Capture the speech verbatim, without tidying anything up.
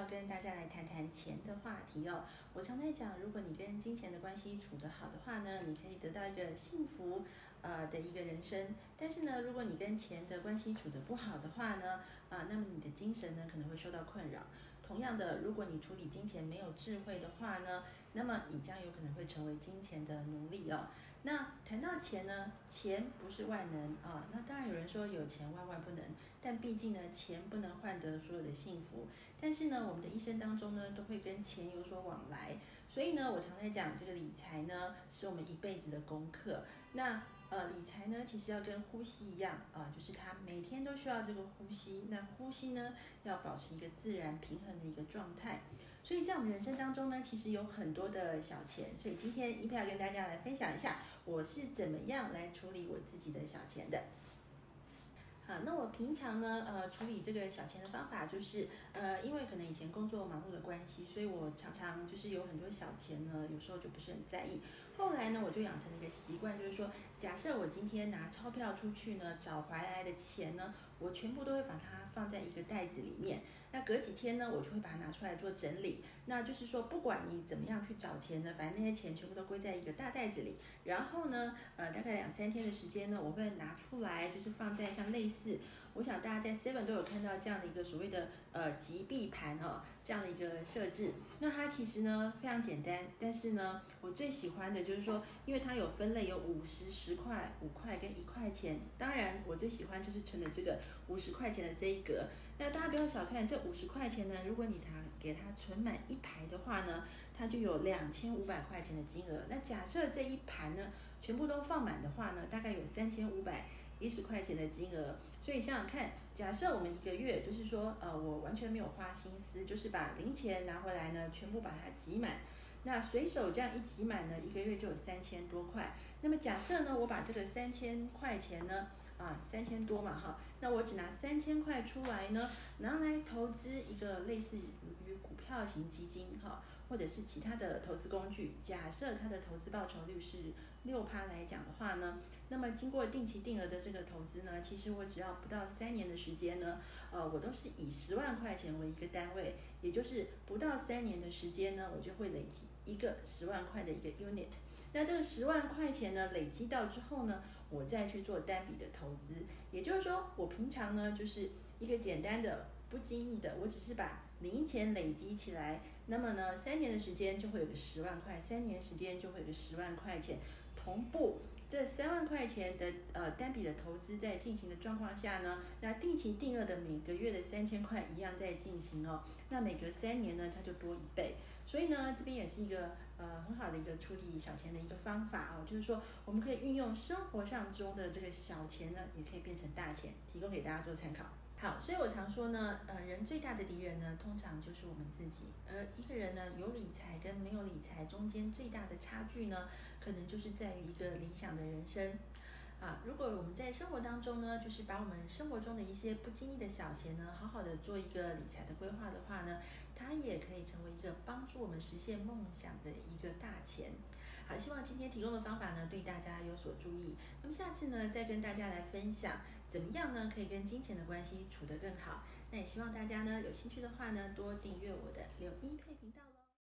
要跟大家来谈谈钱的话题哦。我常在讲，如果你跟金钱的关系处得好的话呢，你可以得到一个幸福呃的一个人生。但是呢，如果你跟钱的关系处得不好的话呢，啊，那么你的精神呢可能会受到困扰。同样的，如果你处理金钱没有智慧的话呢，那么你将有可能会成为金钱的奴隶哦。那谈到钱呢，钱不是万能啊。那当然有人说有钱万万不能，但毕竟呢，钱不能换得所有的幸福。但是呢，我们的一生当中呢，都会跟钱有所往来。所以呢，我常在讲这个理财呢，是我们一辈子的功课。那呃，理财呢，其实要跟呼吸一样啊、呃，就是它每天都需要这个呼吸。那呼吸呢，要保持一个自然平衡的一个状态。所以在我们人生当中呢，其实有很多的小钱。所以今天一票要跟大家来分享一下，我是怎么样来处理我自己的小钱的。好，那我平常呢，呃，处理这个小钱的方法就是，呃，因为可能以前工作忙碌的关系，所以我常常就是有很多小钱呢，有时候就不是很在意。后来呢，我就养成了一个习惯，就是说，假设我今天拿钞票出去呢，找回来的钱呢，我全部都会把它放在一个袋子里面。那隔几天呢，我就会把它拿出来做整理。那就是说，不管你怎么样去找钱呢，反正那些钱全部都归在一个大袋子里。然后呢，呃，大概两三天的时间呢，我会拿出来，就是放在像类似，我想大家在 Seven 都有看到这样的一个所谓的呃集币盘哦，这样的一个设置。那它其实呢非常简单，但是呢，我最喜欢的就是说，因为它有分类，有五十、十块、五块跟一块钱。当然，我最喜欢就是存的这个五十块钱的这一格。那大家不要小看这五十块钱呢，如果你它给它存满一排的话呢，它就有两千五百块钱的金额。那假设这一盘呢全部都放满的话呢，大概有三千五百一十块钱的金额。所以想想看，假设我们一个月就是说，呃，我完全没有花心思，就是把零钱拿回来呢，全部把它集满。那随手这样一集满呢，一个月就有三千多块。那么假设呢，我把这个三千块钱呢，啊，三千多嘛哈，那我只拿三千块出来呢，拿来投资一个类似于股票型基金哈，或者是其他的投资工具。假设它的投资报酬率是六趴来讲的话呢，那么经过定期定额的这个投资呢，其实我只要不到三年的时间呢，呃，我都是以十万块钱为一个单位，也就是不到三年的时间呢，我就会累积一个十万块的一个 unit。那这个十万块钱呢，累积到之后呢，我再去做单笔的投资。也就是说，我平常呢就是一个简单的、不经意的，我只是把零钱累积起来，那么呢，三年的时间就会有个十万块，三年时间就会有个十万块钱，同步这三万块钱的呃单笔的投资在进行的状况下呢，那定期定额的每个月的三千块一样在进行哦。那每隔三年呢，它就多一倍。所以呢，这边也是一个呃很好的一个处理小钱的一个方法哦，就是说我们可以运用生活上中的这个小钱呢，也可以变成大钱，提供给大家做参考。好，所以我常说呢，呃，人最大的敌人呢，通常就是我们自己。而一个人呢，有理财跟没有理财中间最大的差距呢，可能就是在于一个理想的人生。啊，如果我们在生活当中呢，就是把我们生活中的一些不经意的小钱呢，好好的做一个理财的规划的话呢，它也可以成为一个帮助我们实现梦想的一个大钱。好，希望今天提供的方法呢，对大家有所注意。那么下次呢，再跟大家来分享怎么样呢，可以跟金钱的关系处得更好。那也希望大家呢，有兴趣的话呢，多订阅我的刘一佩频道。